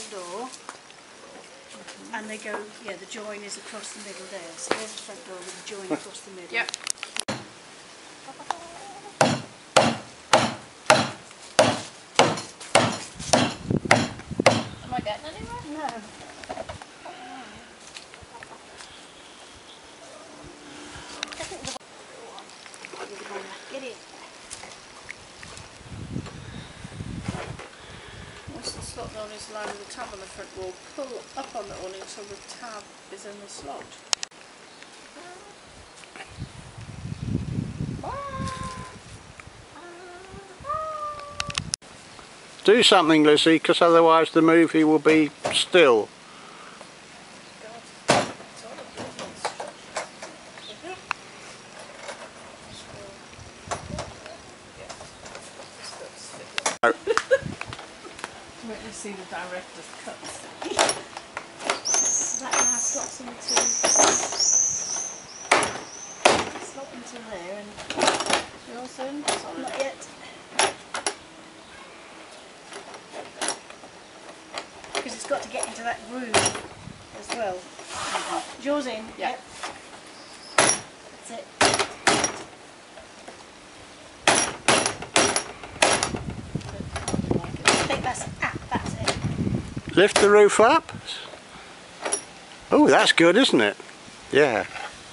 door, and they go, yeah, the join is across the middle there. So there's the front door with the join across the middle. Yep. Am I getting anywhere? No. Get it. Once the slot known is aligned with the tab on the front wall, pull up on the awning so the tab is in the slot. Do something, Lizzie, because otherwise the movie will be still. Wait to see the director's cuts. That now slots into there, and Yours in? not yet. Because it's got to get into that groove as well. Is yours in? Yeah. Yep. That's it. I think that's it. Lift the roof up. Oh, that's good, isn't it? Yeah.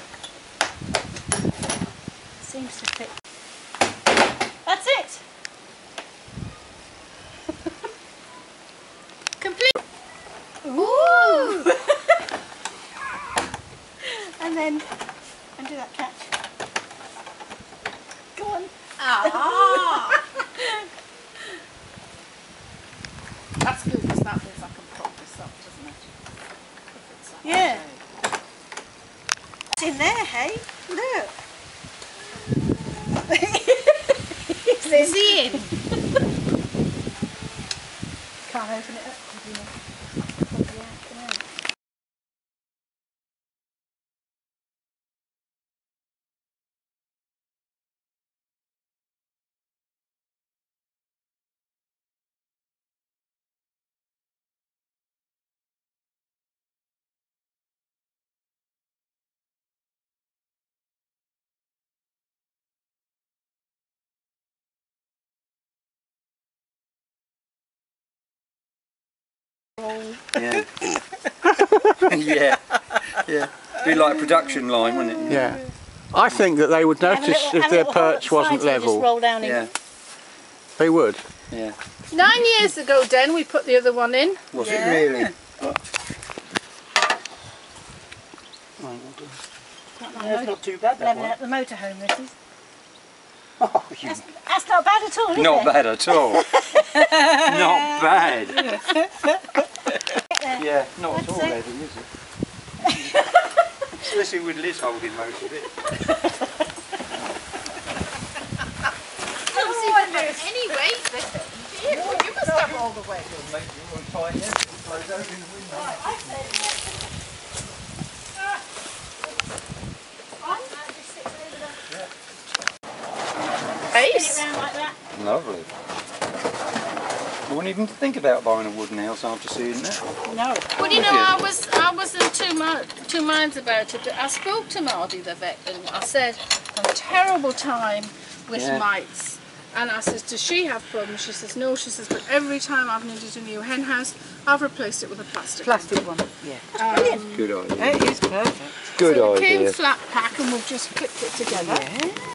Seems to fit. That's it. Complete! Ooh! And then undo that catch. Go on. Ah! That's good because that means I can prop this up, doesn't it? If it's that Yeah. way. It's in there, hey? Look. Is he in? Can't open it up. Yeah. Yeah. Yeah. Be like a production line, wouldn't it? Yeah. I think that they would notice if their perch wasn't Just level. roll down in. Yeah. They would. Yeah. 9 years ago, Den, we put the other one in. Was Yeah. it really? That's not too bad, Level out the motorhome, this is. Oh, you... That's not bad at all, is Not it? bad at all. Not bad. Yeah, not at all That's it. level, is it? Especially with Liz holding most of it. Any weight with it. You must have all the weight. Make you want to tighten it, it blows over in the wind. Ace. Like that. Lovely. I wouldn't even think about buying a wooden house after seeing that. No. Well, you know, Yeah. I was in two minds about it, but I spoke to Mardy, the vet, and I said, a terrible time with Yeah. mites. And I says, does she have problems? She says, no. She says, but every time I've needed a new hen house, I've replaced it with a plastic one. Yeah. Good idea. It is perfect. Good so it came idea. flat pack and we've just clipped it together. Yeah.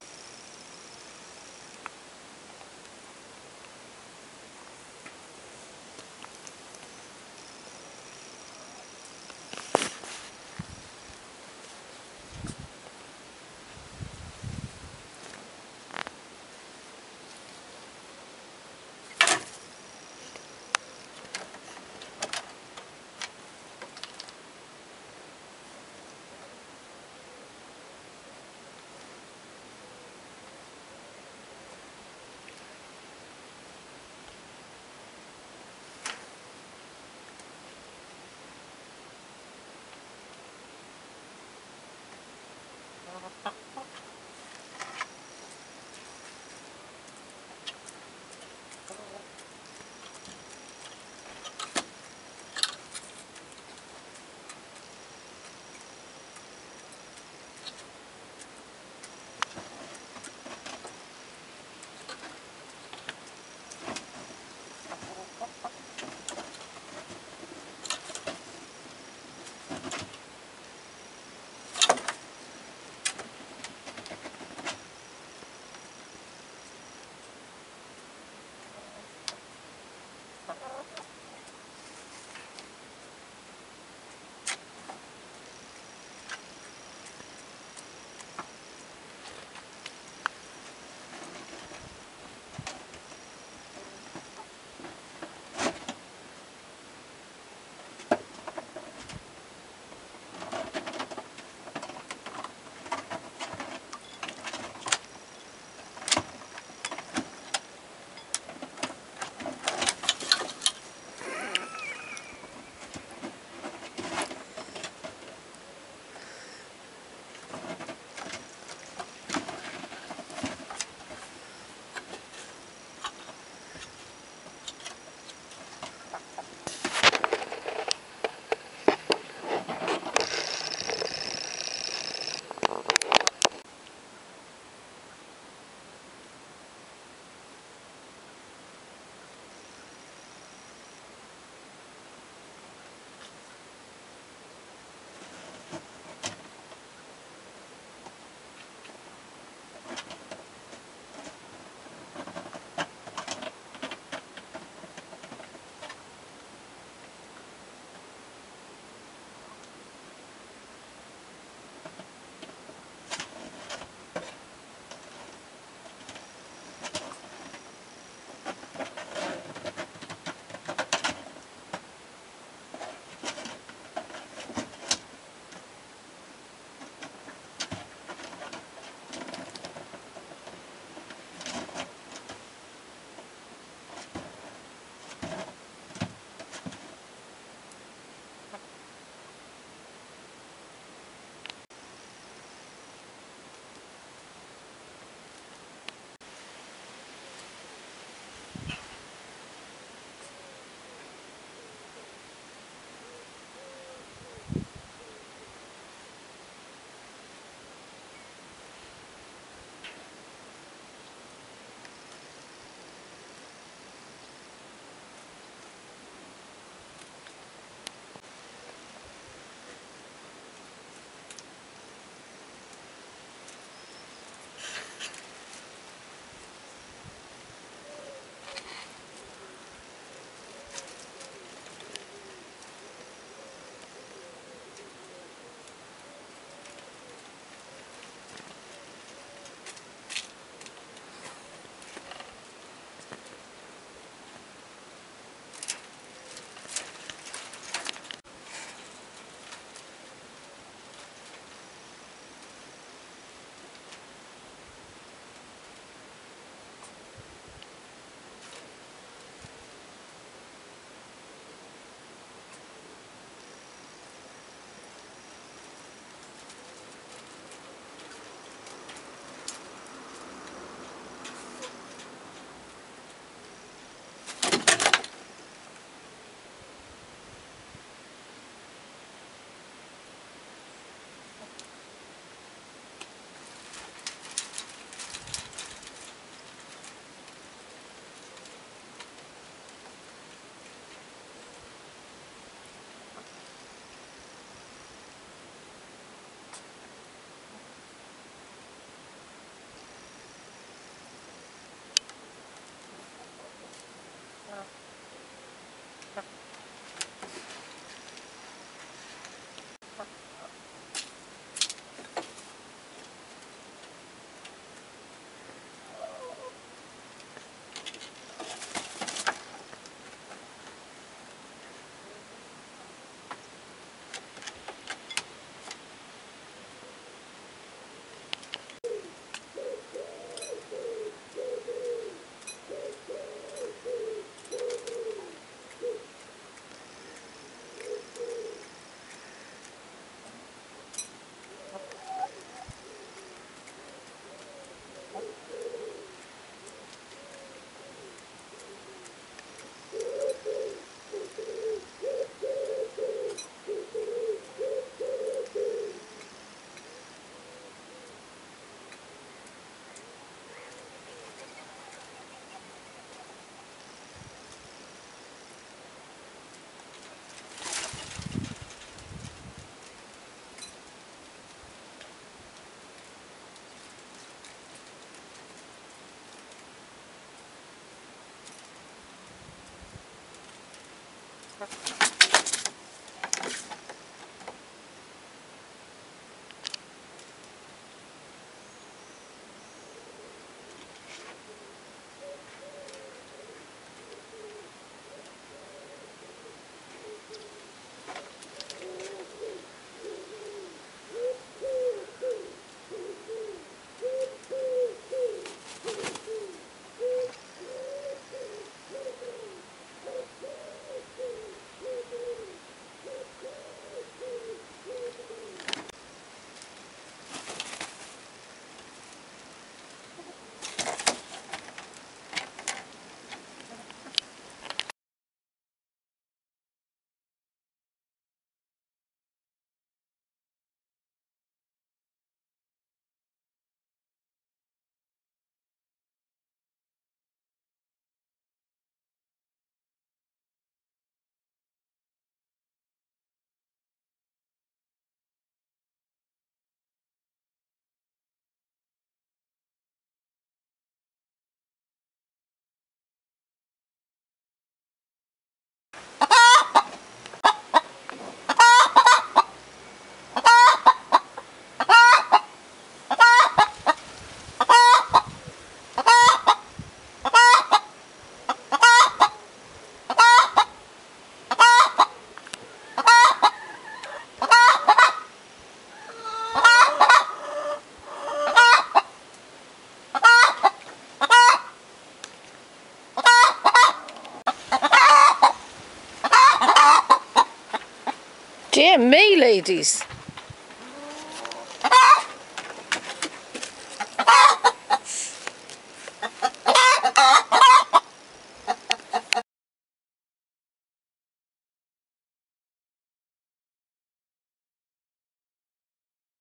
Dear me, ladies.